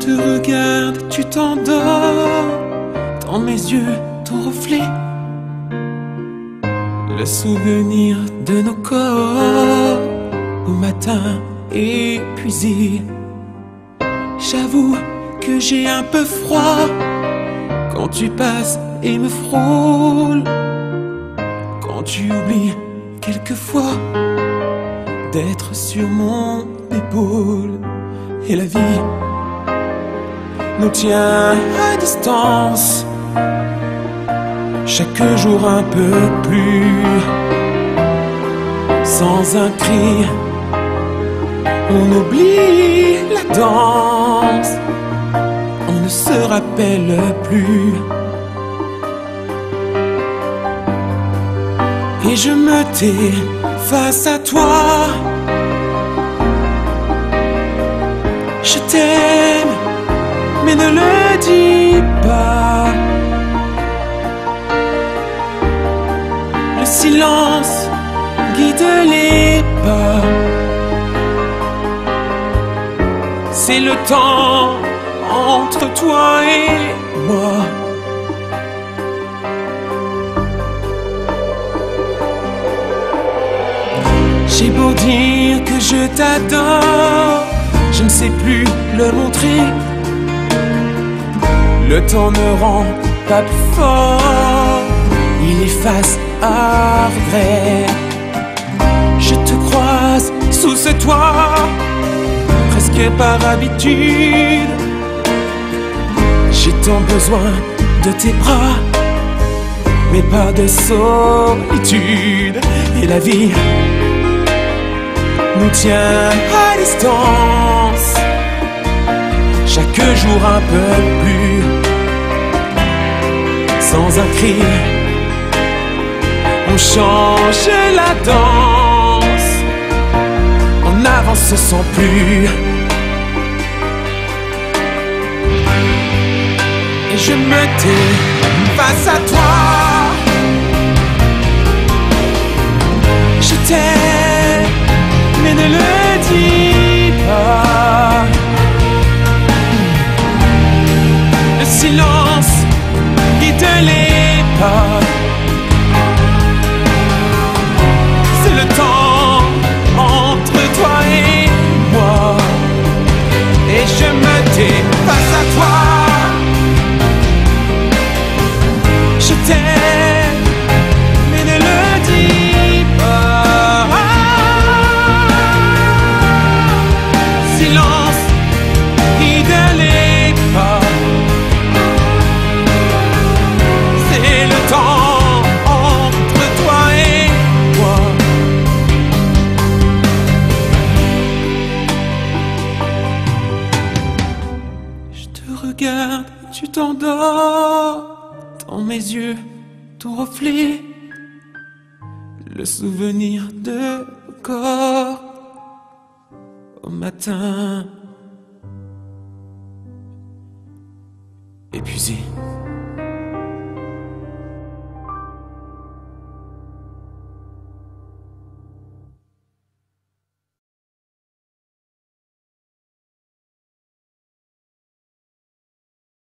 te regarde, tu t'endors. Dans mes yeux, ton reflet. Le souvenir de nos corps. Au matin, épuisé. J'avoue que j'ai un peu froid quand tu passes et me frôles. Quand tu oublies quelquefois d'être sur mon épaule. Et la vie nous tient à distance, chaque jour un peu plus. Sans un cri, on oublie la danse, on ne se rappelle plus. Et je me tais face à toi. Je t'aime, mais ne le dis pas. Le silence guide les pas. C'est le temps entre toi et moi. J'ai beau dire que je t'adore, je ne sais plus le montrer. Le temps me rend pas plus fort, il efface à regret. Je te croise sous ce toit, presque par habitude. J'ai tant besoin de tes bras, mais pas de solitude. Et la vie nous tient à distance, chaque jour un peu plus. Sans un cri, on change la danse, on avance sans plus. Et je me tais face à toi. Je t'aime, mais ne le dis pas. Le silence guide les pas. C'est le temps entre toi et moi. Et je me tais face à toi. Je t'aime, mais ne le dis pas. Silence guide les pas. C'est le temps entre toi et moi. Je te regarde, tu t'endors. Dans mes yeux, ton reflet. Le souvenir de corps. Au matin, épuisé.